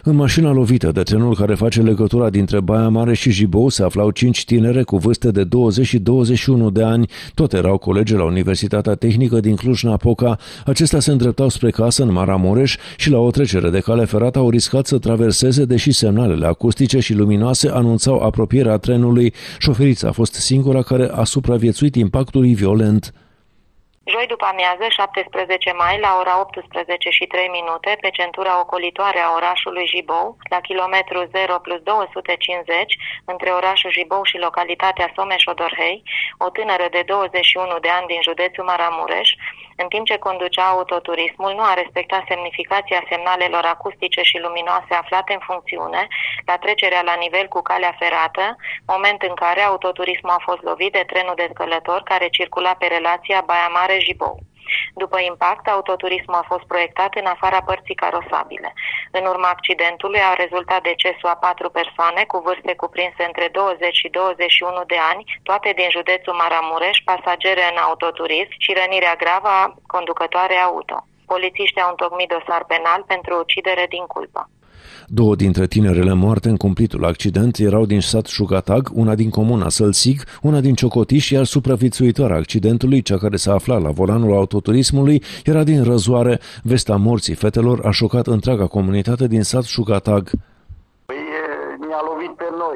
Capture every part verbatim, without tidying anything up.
În mașina lovită de trenul care face legătura dintre Baia Mare și Jibou se aflau cinci tinere cu vârste de douăzeci și douăzeci și unu de ani. Toate erau colegi la Universitatea Tehnică din Cluj-Napoca. Acestea se îndreptau spre casă în Maramureș și la o trecere de cale ferată au riscat să traverseze, deși semnalele acustice și luminoase anunțau apropierea trenului. Șoferița a fost singura care a supraviețuit impactului violent. Joi după amiază, șaptesprezece mai, la ora optsprezece și trei minute, pe centura ocolitoare a orașului Jibou, la kilometru zero plus două sute cincizeci, între orașul Jibou și localitatea Someș-Odorhei, o tânără de douăzeci și unu de ani din județul Maramureș, în timp ce conducea autoturismul, nu a respectat semnificația semnalelor acustice și luminoase aflate în funcțiune la trecerea la nivel cu calea ferată, moment în care autoturismul a fost lovit de trenul de călător care circula pe relația Baia Mare-Jibou. După impact, autoturismul a fost proiectat în afara părții carosabile. În urma accidentului a rezultat decesul a patru persoane cu vârste cuprinse între douăzeci și douăzeci și unu de ani, toate din județul Maramureș, pasagere în autoturism și rănirea gravă a conducătoarei auto. Polițiștii au întocmit dosar penal pentru ucidere din culpă. Două dintre tinerele moarte în cumplitul accident erau din sat Șugatag, una din comuna Sălțig, una din Ciocotiș, iar supraviețuitoarea accidentului, cea care s-a aflat la volanul autoturismului, era din Răzoare. Vestea morții fetelor a șocat întreaga comunitate din sat Șugatag. Păi, ne-a lovit pe noi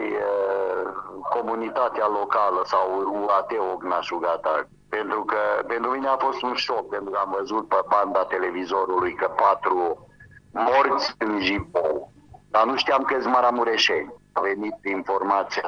comunitatea locală sau U A T Ogna Șugatag. Pentru că pentru mine a fost un șoc, pentru că am văzut pe banda televizorului că patru morți în Jibou. Dar nu știam că-s maramureșeni. A venit informația.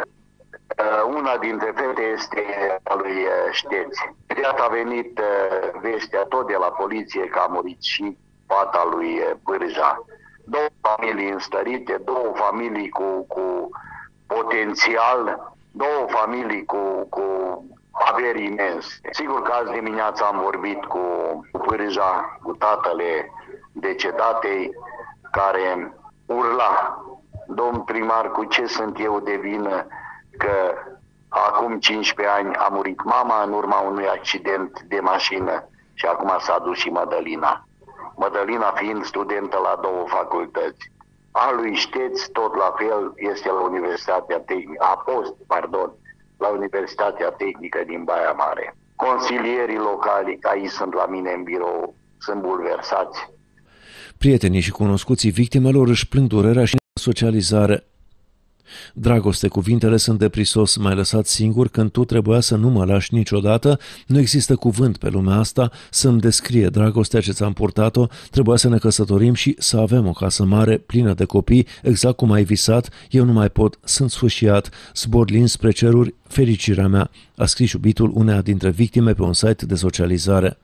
Una dintre fete este a lui Șteț. Imediat a venit vestea tot de la poliție că a murit și fata lui Bârja. Două familii înstărite, două familii cu, cu potențial, două familii cu, cu averi imense. Sigur că azi dimineața am vorbit cu Bârja, cu tatăle decedatei, care urla: domn primar, cu ce sunt eu de vină că acum cincisprezece ani a murit mama în urma unui accident de mașină și acum s-a dus și Mădălina. Mădălina fiind studentă la două facultăți. A lui Șteț tot la fel, este la Universitatea Tehnică, a fost, pardon, la Universitatea Tehnică din Baia Mare. Consilierii locali, aici sunt la mine în birou, sunt bulversați. Prietenii și cunoscuții victimelor își plâng durerea și socializare. Dragoste, cuvintele sunt de prisos, m-ai lăsat singur când tu trebuia să nu mă lași niciodată, nu există cuvânt pe lumea asta să-mi descrie dragostea ce ți-am purtat-o, trebuia să ne căsătorim și să avem o casă mare, plină de copii, exact cum ai visat, eu nu mai pot, sunt sfâșiat, zbor lin spre ceruri, fericirea mea, a scris iubitul uneia dintre victime pe un site de socializare.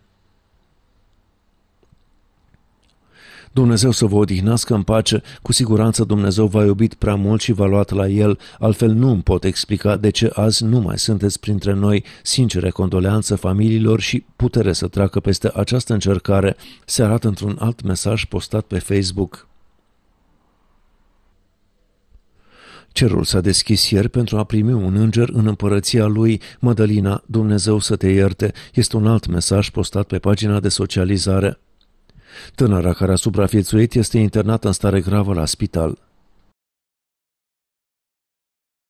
Dumnezeu să vă odihnească în pace, cu siguranță Dumnezeu v-a iubit prea mult și v-a luat la El, altfel nu îmi pot explica de ce azi nu mai sunteți printre noi. Sincere condoleanță familiilor și putere să treacă peste această încercare, se arată într-un alt mesaj postat pe Facebook. Cerul s-a deschis ieri pentru a primi un înger în împărăția lui. Mădălina, Dumnezeu să te ierte, este un alt mesaj postat pe pagina de socializare. Tânăra care a supraviețuit este internată în stare gravă la spital.